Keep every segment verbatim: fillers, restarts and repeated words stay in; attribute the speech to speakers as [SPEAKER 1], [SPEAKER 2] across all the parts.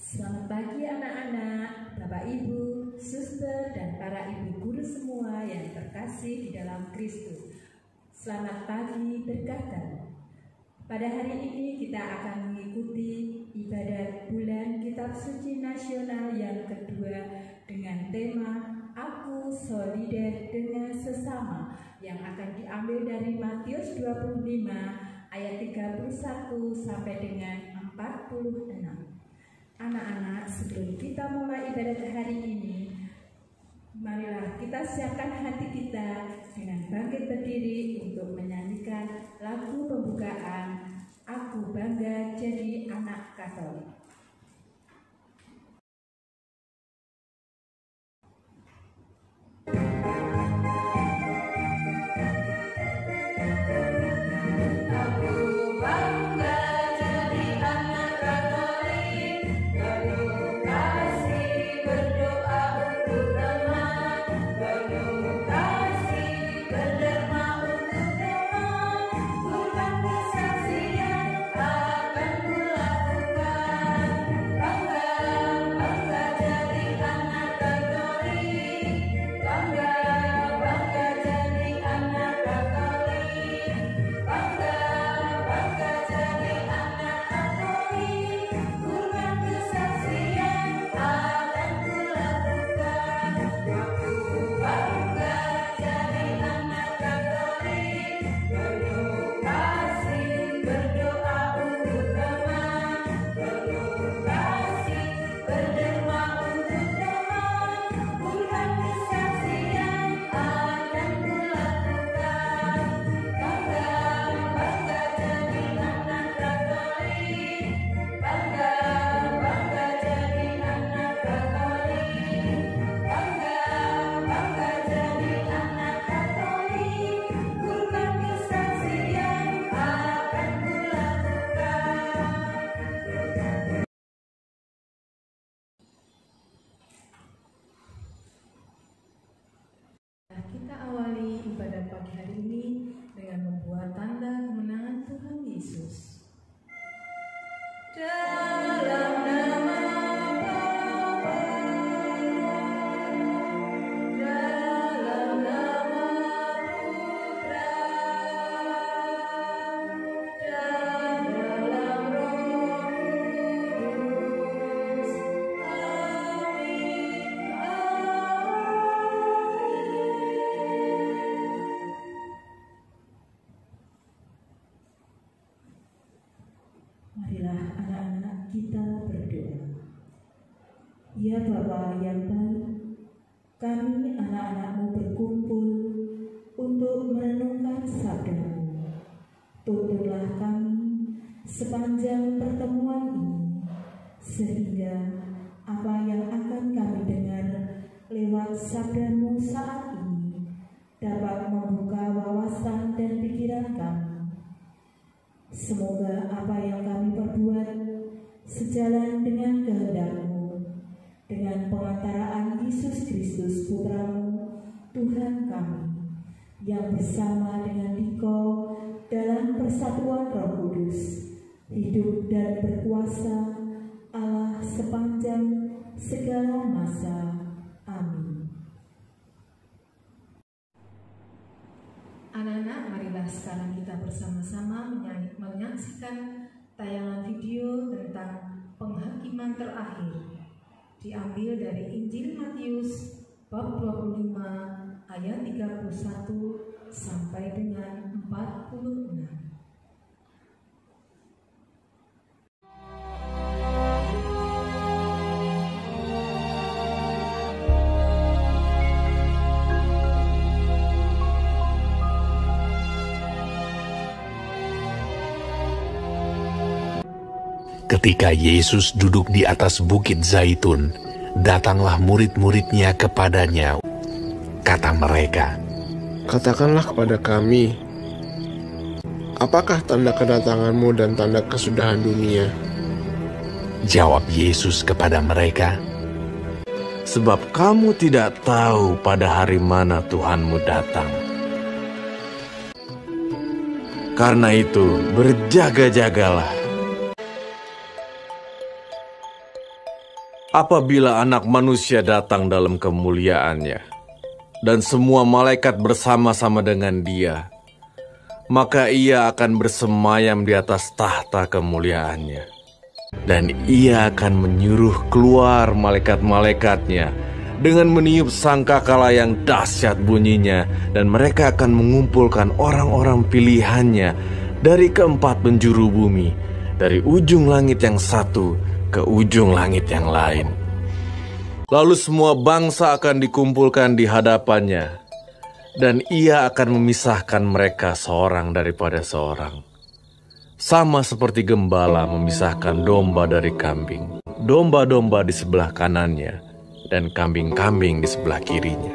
[SPEAKER 1] Selamat pagi anak-anak, Bapak Ibu, Suster, dan para ibu guru semua yang terkasih di dalam Kristus. Selamat pagi berkatan. Pada hari ini kita akan mengikuti ibadat bulan Kitab Suci Nasional yang kedua dengan tema Aku Solider dengan Sesama yang akan diambil dari Matius dua puluh lima ayat tiga puluh satu sampai dengan empat puluh enam. Anak-anak, sebelum kita mulai ibadat hari ini, marilah kita siapkan hati kita dengan bangkit berdiri untuk menyanyikan lagu pembukaan Aku Bangga Jadi Anak Katolik. Kita awali ibadah pagi hari ini dengan membuat tanda kemenangan Tuhan Yesus. Dalam nama Bapa, dalam nama Putra, dan dalam Roh Kudus. Amin. Marilah anak-anak kita berdoa. Ya Bapa yang baik, kami anak-anak-Mu berkumpul untuk merenungkan sabda-Mu. Tuntunlah kami sepanjang pertemuan ini, sehingga apa yang akan kami dengar lewat sabda-Mu saat ini dapat membuka wawasan dan pikiran kami. Semoga apa yang kami perbuat sejalan dengan kehendak-Mu, dengan pengantaraan Yesus Kristus Putra-Mu, Tuhan kami, yang bersama dengan Dikau dalam persatuan Roh Kudus, hidup dan berkuasa Allah sepanjang segala masa. Amin. Anak-anak, marilah sekarang kita bersama-sama menyaksikan tayangan video tentang penghakiman terakhir, diambil dari Injil Matius bab dua puluh lima ayat tiga puluh satu sampai dengan empat puluh enam.
[SPEAKER 2] Ketika Yesus duduk di atas bukit Zaitun, datanglah murid-muridnya kepadanya. Kata mereka,
[SPEAKER 3] "Katakanlah kepada kami, apakah tanda kedatangan-Mu dan tanda kesudahan dunia?"
[SPEAKER 2] Jawab Yesus kepada mereka,
[SPEAKER 4] "Sebab kamu tidak tahu pada hari mana Tuhanmu datang. Karena itu, berjaga-jagalah. apabila Anak Manusia datang dalam kemuliaannya, dan semua malaikat bersama-sama dengan Dia, maka Ia akan bersemayam di atas tahta kemuliaannya. Dan Ia akan menyuruh keluar malaikat-malaikatnya dengan meniup sangkakala yang dahsyat bunyinya, dan mereka akan mengumpulkan orang-orang pilihannya dari keempat penjuru bumi, dari ujung langit yang satu ke ujung langit yang lain. Lalu semua bangsa akan dikumpulkan di hadapannya, dan Ia akan memisahkan mereka seorang daripada seorang, sama seperti gembala memisahkan domba dari kambing, domba-domba di sebelah kanannya dan kambing-kambing di sebelah kirinya.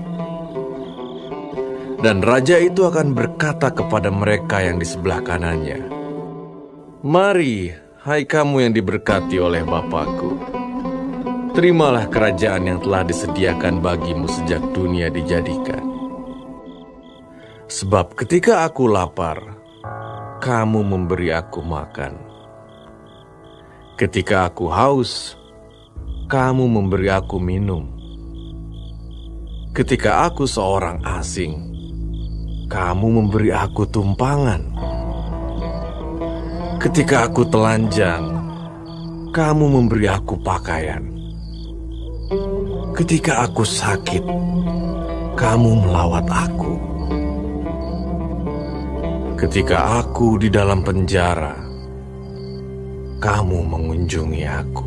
[SPEAKER 4] Dan raja itu akan berkata kepada mereka yang di sebelah kanannya, "Mari, hai kamu yang diberkati oleh Bapa-Ku, terimalah kerajaan yang telah disediakan bagimu sejak dunia dijadikan. Sebab ketika aku lapar, kamu memberi aku makan. Ketika aku haus, kamu memberi aku minum. Ketika aku seorang asing, kamu memberi aku tumpangan. Ketika aku telanjang, kamu memberi aku pakaian. Ketika aku sakit, kamu melawat aku. Ketika aku di dalam penjara, kamu mengunjungi aku."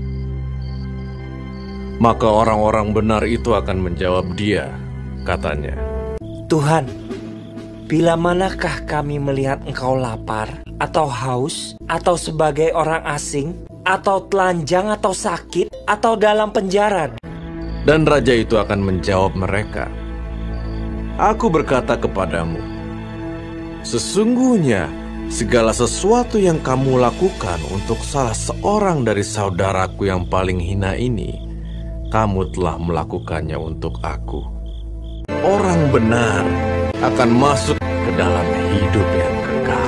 [SPEAKER 4] Maka orang-orang benar itu akan menjawab Dia, katanya,
[SPEAKER 5] "Tuhan, bila manakah kami melihat Engkau lapar, atau haus, atau sebagai orang asing, atau telanjang, atau sakit, atau dalam penjara?"
[SPEAKER 4] Dan raja itu akan menjawab mereka, "Aku berkata kepadamu, sesungguhnya segala sesuatu yang kamu lakukan untuk salah seorang dari saudaraku yang paling hina ini, kamu telah melakukannya untuk aku." Orang benar akan masuk ke dalam hidup yang kekal.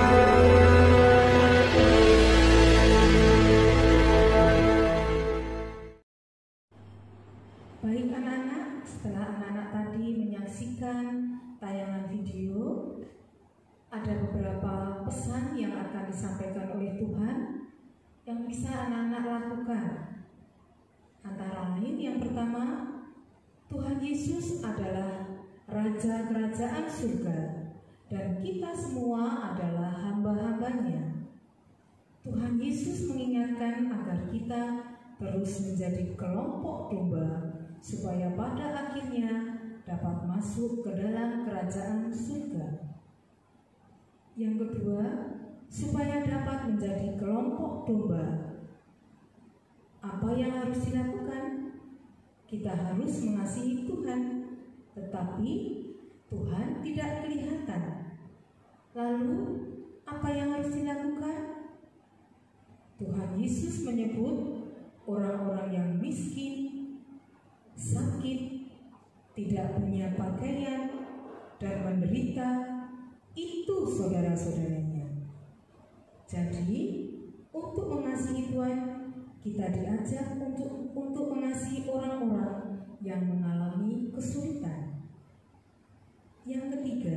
[SPEAKER 1] Baik anak-anak, setelah anak-anak tadi menyaksikan tayangan video, ada beberapa pesan yang akan disampaikan oleh Tuhan yang bisa anak-anak lakukan. Antara lain yang pertama, Tuhan Yesus adalah Raja Kerajaan Surga dan kita semua adalah hamba-hambanya. Tuhan Yesus mengingatkan agar kita terus menjadi kelompok domba supaya pada akhirnya dapat masuk ke dalam kerajaan surga. Yang kedua, supaya dapat menjadi kelompok domba, apa yang harus dilakukan? Kita harus mengasihi Tuhan, tetapi Tuhan tidak kelihatan. Lalu, apa yang harus dilakukan? Tuhan Yesus menyebut orang-orang yang miskin, sakit, tidak punya pakaian, dan menderita, itu saudara-saudaranya. Jadi, untuk mengasihi Tuhan, kita diajak untuk untuk mengasihi orang-orang yang mengalami kesulitan. Yang ketiga,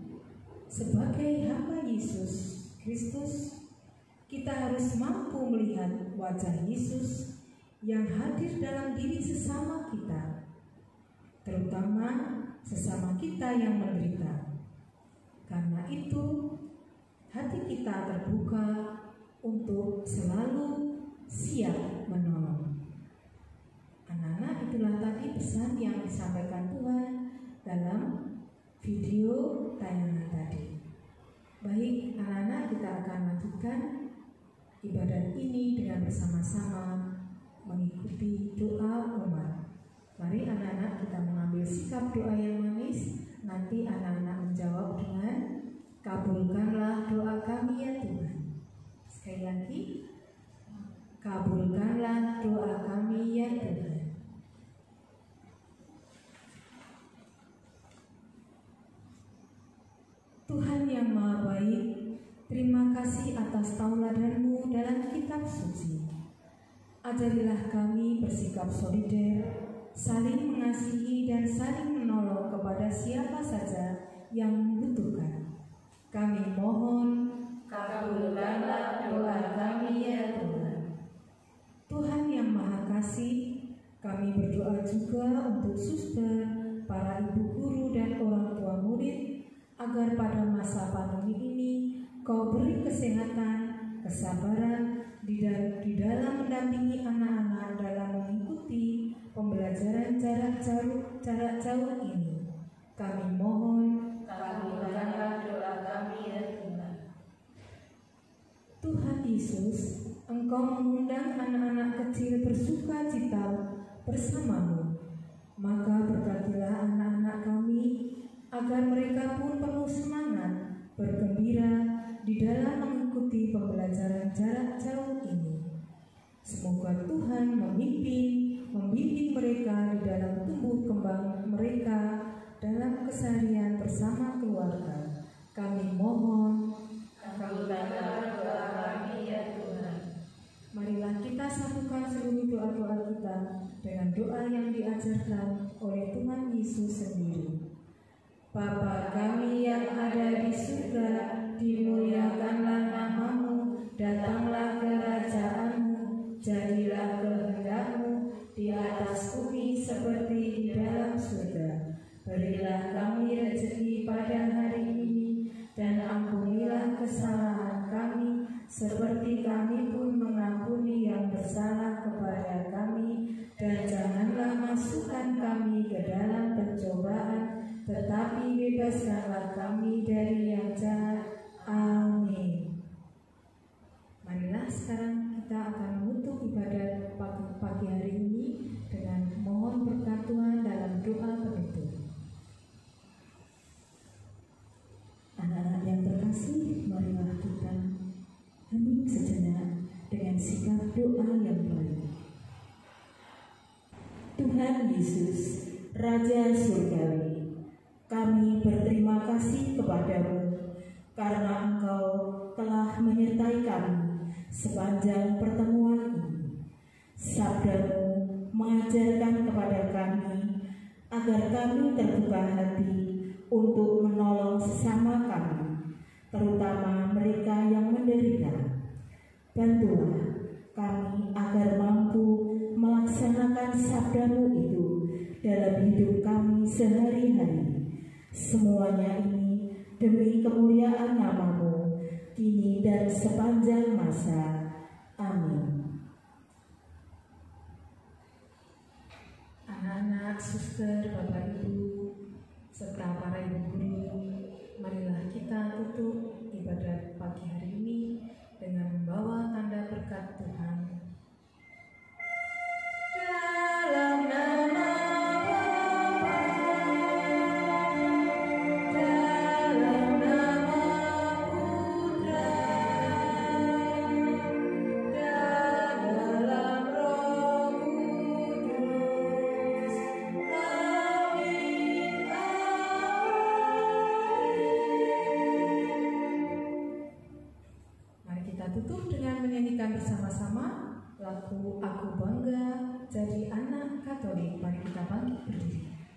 [SPEAKER 1] sebagai hamba Yesus Kristus, kita harus mampu melihat wajah Yesus yang hadir dalam diri sesama kita, terutama sesama kita yang menderita. Karena itu, hati kita terbuka untuk selalu siap menolong. Anak-anak, itulah tadi pesan yang disampaikan Tuhan dalam video tayangan tadi. Baik anak-anak, kita akan lanjutkan ibadat ini dengan bersama-sama mengikuti doa umat. Mari anak-anak kita mengambil sikap doa yang manis. Nanti anak-anak menjawab dengan kabulkanlah doa kami ya Tuhan. Sekali lagi, kabulkanlah doa kami ya Tuhan. Tuhan yang Maha Baik, terima kasih atas tauladan-Mu dalam kitab suci. Ajarilah kami bersikap solider, saling mengasihi dan saling menolong kepada siapa saja yang membutuhkan. Kami mohon, kabulkanlah doa kami ya Tuhan. Tuhan yang Maha Kasih, kami berdoa juga untuk suster, para ibu guru dan orang tua murid, agar pada masa pandemi ini Kau beri kesehatan, kesabaran di, dal di dalam mendampingi anak-anak dalam mengikuti pembelajaran jarak jauh, jarak jauh ini. Kami mohon, kabulkanlah doa kami ya Tuhan. Tuhan Yesus, Engkau mengundang anak-anak kecil bersuka cita bersamamu. Maka berkatilah anak-anak kami, agar mereka pun penuh semangat, bergembira di dalam mengikuti pembelajaran jarak jauh ini. Semoga Tuhan memimpin, membimbing mereka di dalam tumbuh kembang mereka dalam keseharian bersama keluarga. Kami mohon, kabulkanlah doa kami ya Tuhan. Marilah kita satukan seluruh doa-doa kita dengan doa yang diajarkan oleh Tuhan Yesus sendiri. Bapa kami yang ada di surga, dimuliakanlah namamu, datanglah kerajaanmu, jadilah kehendak-Mu di atas bumi seperti di dalam surga. Berilah kami rezeki pada hari ini, dan ampunilah kesalahan kami, seperti kami pun mengampuni yang bersalah kepada kami, dan janganlah masukkan kami ke dalam pencobaan, tetapi bebaskanlah kami dari yang jahat. Amin. Marilah sekarang kita akan menutup ibadah pagi, pagi hari ini dengan mohon berkat Tuhan dalam doa penutup. Anak-anak yang terkasih, marilah kita hening sejenak dengan sikap doa yang baik. Tuhan Yesus, Raja Surgawi, kami berterima kasih kepadamu karena Engkau telah menyertai kami sepanjang pertemuan ini. Sabda-Mu mengajarkan kepada kami agar kami terbuka hati untuk menolong sesama kami, terutama mereka yang menderita. Bantulah kami agar mampu melaksanakan sabda-Mu itu dalam hidup kami sehari-hari. Semuanya ini demi kemuliaan nama-Mu, kini dan sepanjang masa. Amin. Anak-anak, suster, Bapak Ibu, serta para ibu guru, marilah kita tutup ibadah pagi hari ini dengan membawa tanda berkat Tuhan. Dalam nama tutup dengan menyanyikan bersama-sama lagu Aku Bangga Jadi Anak Katolik. Mari kita bangkit berdiri.